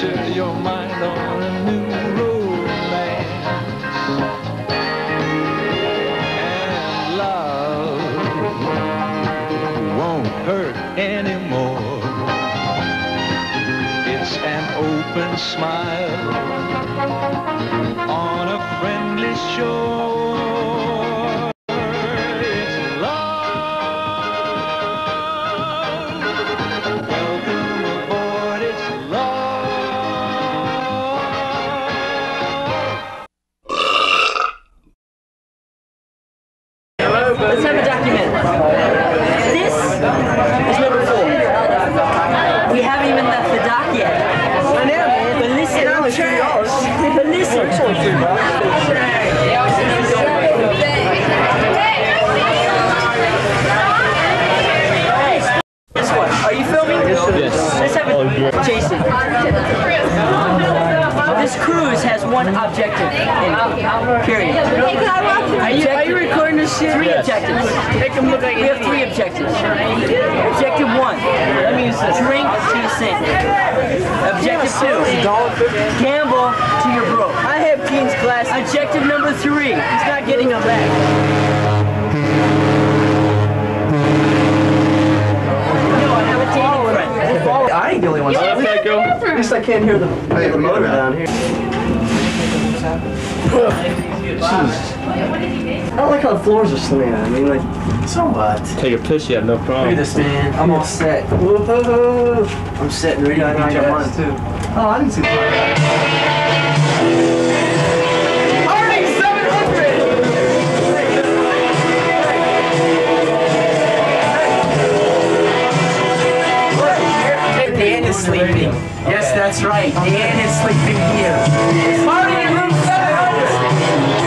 set your mind on a new romance. And love won't hurt anymore. It's an open smile on a friendly shore. It's love. Welcome aboard, it's love. Let's have a document. This is number 4. We haven't even left the dock yet. I know, man. But listen, I'm trash. But listen. This one. Are you filming? Yes. Let's have a Jason. This cruise has one objective in it. Period. Are you recording this shit? 3 objectives. Make them look like We have 3 objectives. Objective 1, drink to the sink. Objective 2, gamble to your broke. I have Keen's glasses. Objective number 3, He's not getting them back. no, I have a dating friend. I ain't the only one. At least I can't hear the motor down here. Jesus. I don't like how the floors are slanted. I mean, like, so what? Take a piss, you have no problem. Look at this, man. I'm all set. Whoa. I'm set and ready to jump on too. Oh, I didn't see that. Arnie, 700! Dan is sleeping. Yes, that's right. Dan is sleeping here. Party in room 700!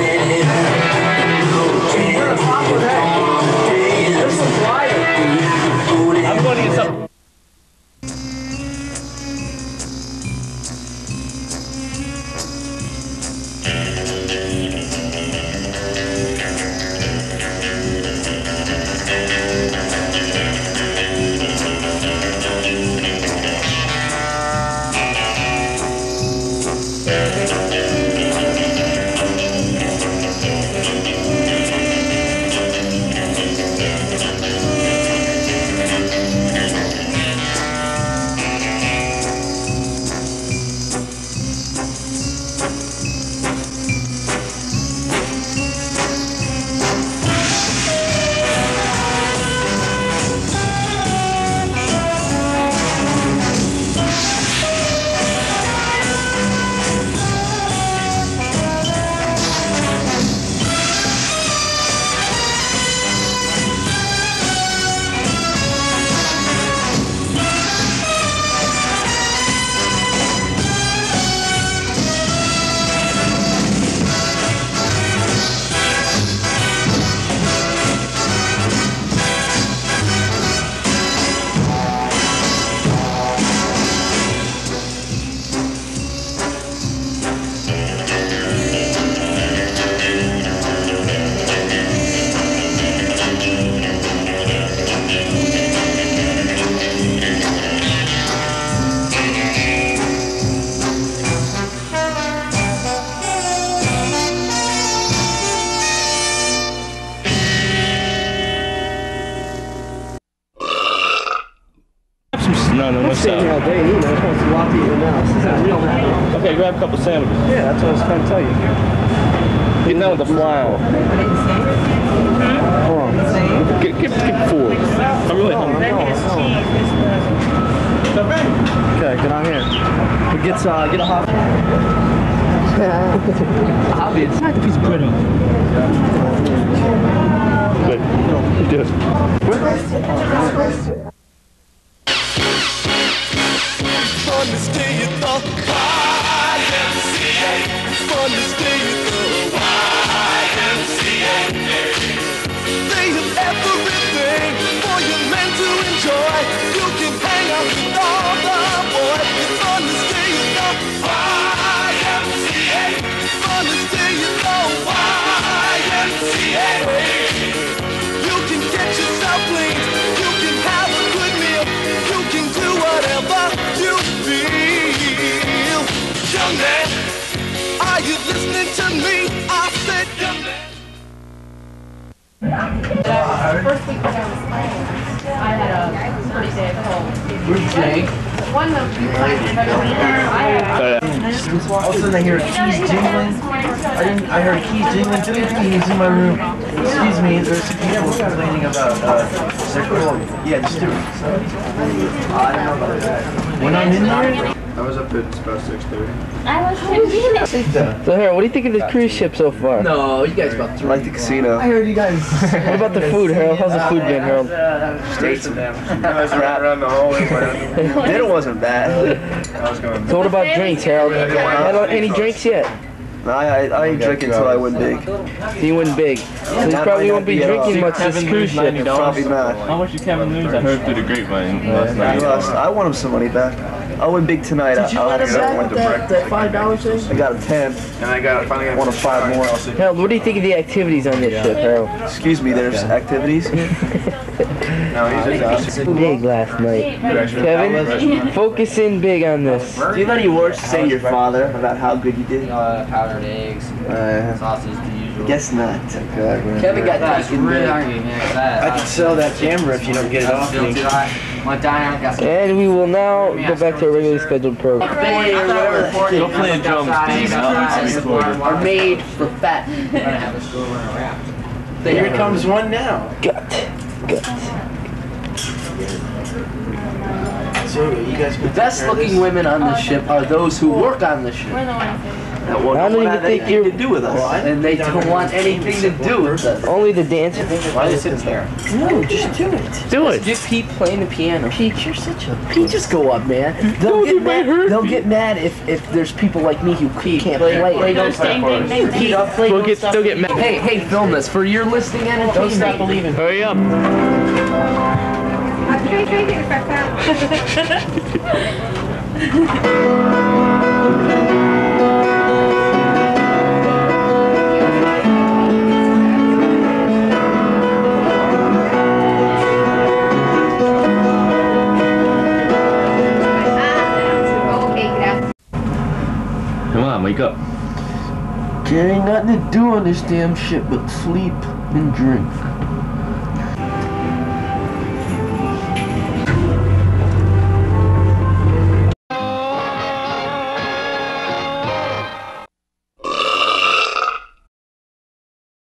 I'm going to get some. No Staying here all salad. day, you know, it's supposed to walk to you now. This is real now. Okay, grab a couple sandwiches. Yeah, that's what I was trying to tell you. Get down with the flour. Hold on. Get 4. I'm really hungry. Okay, get on here. Get a hot. Obvious. Smack the piece of bread up. Good. Fun to stay at the YMCA. Fun to stay at the YMCA. They have everything for your men to enjoy. You can hang out with all the boys. It's fun to stay at the YMCA. Fun to stay at the YMCA. You can get yourself clean. You can have a good meal. You can do whatever you feel. listen to me. I said, First week when I was playing, I had a pretty bad cold. Where's Jake? One of you guys, All of a sudden I hear keys jingling. I heard keys jingling. He's in my room. Excuse me, there's some people complaining about yeah, the steward. I don't know about that. When I'm in there, I was up at about 6:30. I was thinking. So Harold, what do you think of the cruise ship so far? no, you guys about to. I like the casino. I heard you guys. What about the food, Harold? How's the food been, Harold? States of them. I was running around the hallway. Dinner wasn't bad. I was going. So what about drinks, Harold? Had any drinks yet? No, I ain't drinking until I win big. You win big. So you probably won't be drinking much this cruise ship. Probably not. How much did Kevin lose? I heard through the grapevine last night. I won him some money back. I'll win big tonight. Did you let him back that $5 thing? I got a 10. And I finally got One of 5 more. Harold, what do you think of the activities on this ship, Harold? Excuse me, there's activities. No, he's just Big last night. Kevin, focus in big on this. Do you have any words to say to your father about how good you did? Powdered eggs, sausage, the usual. Guess not. Kevin got That's taken really big. hungry, man. That, I could sell that camera if you don't get it off still me. too hot. Went down, got some. And we will now go back to our regularly scheduled program. Go play a drum, Steve. Are made for fat. Here comes one now. Gut. So you guys The best looking women on the ship are those who work on the ship. We're the ones I don't even think you're to do with us. And they don't want anything to do with us. only the dancers. Why are they sitting there? No, just do it. Do it. Just Pete playing the piano. Pete, you're such a Pete. Just go up, man. They'll get mad. They'll get mad if there's people like me who can't play. Don't stop for us. Pete, Still get mad. Hey, film this for your listening entertainment. don't stop believing. Hurry up. Come on, wake up. There ain't nothing to do on this damn ship but sleep and drink.